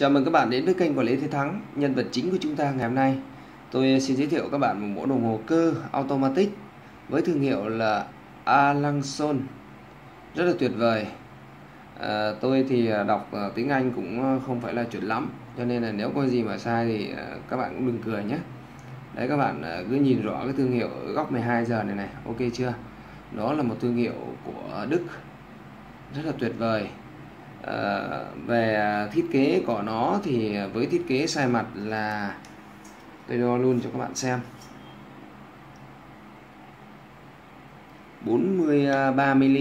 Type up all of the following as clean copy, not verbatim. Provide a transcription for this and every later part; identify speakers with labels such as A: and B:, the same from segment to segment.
A: Chào mừng các bạn đến với kênh của Lê Thế Thắng. Nhân vật chính của chúng ta ngày hôm nay, tôi xin giới thiệu các bạn một mẫu đồng hồ cơ automatic với thương hiệu là Alanson, rất là tuyệt vời. Tôi thì đọc tiếng Anh cũng không phải là chuẩn lắm, cho nên là nếu có gì mà sai thì các bạn cũng đừng cười nhé. Đấy, các bạn cứ nhìn rõ cái thương hiệu ở góc 12 giờ này, ok chưa? Đó là một thương hiệu của Đức, rất là tuyệt vời. Về thiết kế của nó thì với thiết kế sai mặt là tôi đo luôn cho các bạn xem, 43 mm.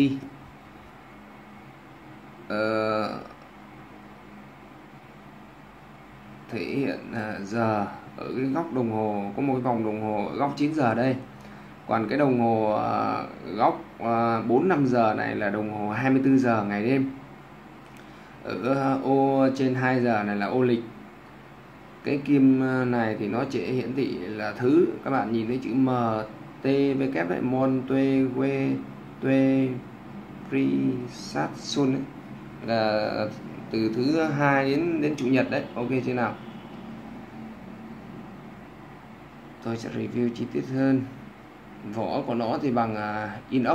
A: Thể hiện giờ ở cái góc đồng hồ, có một cái vòng đồng hồ ở góc 9 giờ đây. Còn cái đồng hồ góc 4-5 giờ này là đồng hồ 24 giờ ngày đêm. Ở ô trên 2 giờ này là ô lịch. Cái kim này thì nó chỉ hiển thị là thứ, các bạn nhìn thấy chữ M, T, V kép đấy, Mon, Tuê, Quê, Tuê, Pri, Sát, Sun ấy, là từ thứ 2 đến chủ nhật đấy, ok chưa nào? Tôi sẽ review chi tiết hơn. Vỏ của nó thì bằng inox.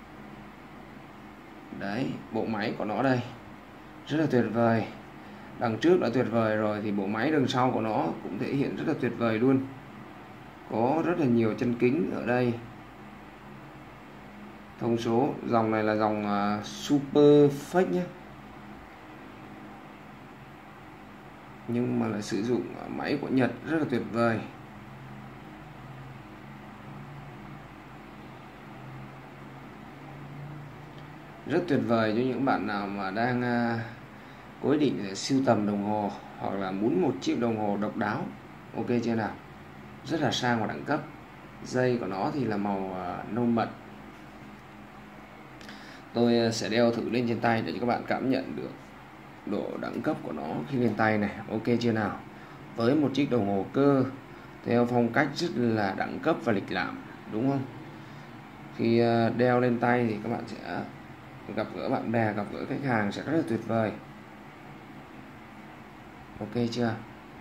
A: Đấy, bộ máy của nó đây rất là tuyệt vời. Đằng trước đã tuyệt vời rồi thì bộ máy đằng sau của nó cũng thể hiện rất là tuyệt vời luôn. Có rất là nhiều chân kính ở đây. Thông số, dòng này là dòng Super Fake nhé, nhưng mà là sử dụng máy của Nhật, rất là tuyệt vời. Rất tuyệt vời cho những bạn nào mà đang có ý định để sưu tầm đồng hồ hoặc là muốn một chiếc đồng hồ độc đáo, ok chưa nào? Rất là sang và đẳng cấp. Dây của nó thì là màu nâu mật. Tôi sẽ đeo thử lên trên tay để cho các bạn cảm nhận được độ đẳng cấp của nó khi lên tay này, ok chưa nào? Với một chiếc đồng hồ cơ theo phong cách rất là đẳng cấp và lịch lãm, đúng không? Khi đeo lên tay thì các bạn sẽ gặp gỡ bạn bè, gặp gỡ khách hàng sẽ rất là tuyệt vời, ok chưa?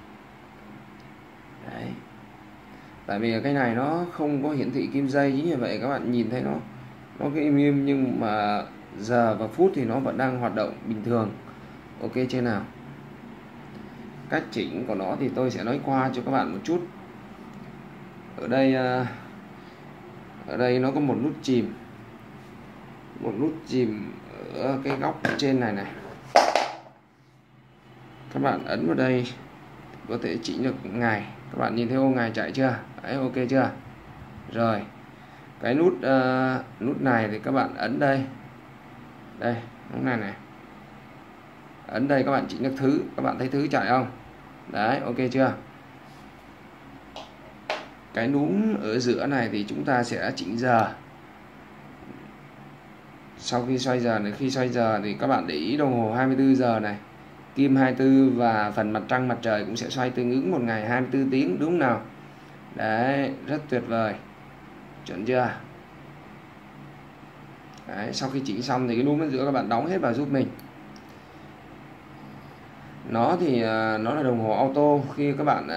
A: Đấy, tại vì cái này nó không có hiển thị kim dây, chính như vậy các bạn nhìn thấy nó cái im nhưng mà giờ và phút thì nó vẫn đang hoạt động bình thường, ok chưa nào? Cách chỉnh của nó thì tôi sẽ nói qua cho các bạn một chút. Ở đây nó có một nút chìm ở cái góc trên này. Các bạn ấn vào đây có thể chỉnh được ngày. Các bạn nhìn thấy ô ngày chạy chưa? Đấy, ok chưa? Rồi, cái nút này thì các bạn ấn đây, nút này ấn đây, các bạn chỉnh được thứ. Các bạn thấy thứ chạy không? Đấy, ok chưa? Cái núm ở giữa này thì chúng ta sẽ chỉnh giờ. Sau khi xoay giờ này, khi xoay giờ thì các bạn để ý đồng hồ 24 giờ này, kim 24 và phần mặt trăng mặt trời cũng sẽ xoay tương ứng một ngày 24 tiếng, đúng không nào? Đấy, rất tuyệt vời, chuẩn chưa? Đấy, sau khi chỉnh xong thì cái núm ở giữa các bạn đóng hết vào giúp mình. Nó thì nó là đồng hồ auto. Khi các bạn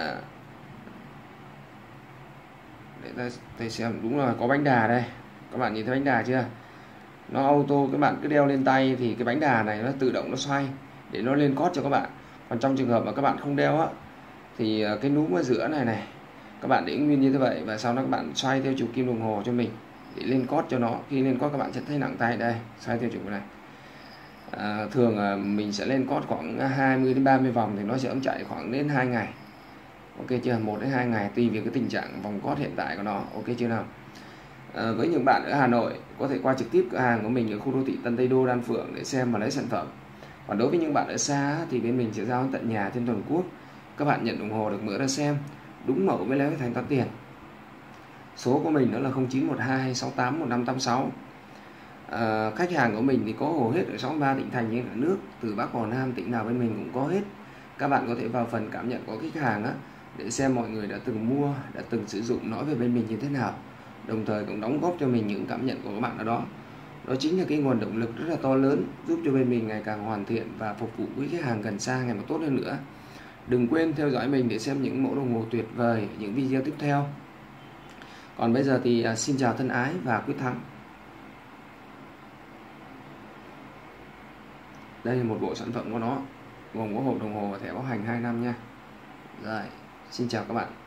A: để ta xem, đúng rồi, có bánh đà đây. Các bạn nhìn thấy bánh đà chưa? Nó auto, các bạn cứ đeo lên tay thì cái bánh đà này nó tự động nó xoay để nó lên cót cho các bạn. Còn trong trường hợp mà các bạn không đeo á thì cái núm ở giữa này các bạn để nguyên như thế vậy, và sau đó các bạn xoay theo chiều kim đồng hồ cho mình để lên cót cho nó. Khi lên cót các bạn sẽ thấy nặng tay đây, xoay theo chiều này. Thường mình sẽ lên cót khoảng 20 đến 30 vòng thì nó sẽ chạy khoảng đến 2 ngày, ok chưa? 1 đến 2 ngày tùy về cái tình trạng vòng cót hiện tại của nó, ok chưa nào? Với những bạn ở Hà Nội có thể qua trực tiếp cửa hàng của mình ở khu đô thị Tân Tây Đô, Đan Phượng để xem và lấy sản phẩm. Còn đối với những bạn ở xa thì bên mình sẽ giao tận nhà trên toàn quốc. Các bạn nhận đồng hồ được mở ra xem đúng mẫu mới lấy thành toán tiền. Số của mình đó là 0912 68 1586. Khách hàng của mình thì có hầu hết ở 63 tỉnh thành trên cả nước, từ Bắc vào Nam, tỉnh nào bên mình cũng có hết. Các bạn có thể vào phần cảm nhận của khách hàng á, để xem mọi người đã từng mua, đã từng sử dụng, nói về bên mình như thế nào, đồng thời cũng đóng góp cho mình những cảm nhận của các bạn ở đó. Đó chính là cái nguồn động lực rất là to lớn giúp cho bên mình ngày càng hoàn thiện và phục vụ quý khách hàng gần xa ngày một tốt hơn nữa. Đừng quên theo dõi mình để xem những mẫu đồng hồ tuyệt vời, những video tiếp theo. Còn bây giờ thì xin chào thân ái và quyết thắng. Đây là một bộ sản phẩm của nó, gồm có hộp đồng hồ và thẻ bảo hành 2 năm nha. Rồi, xin chào các bạn.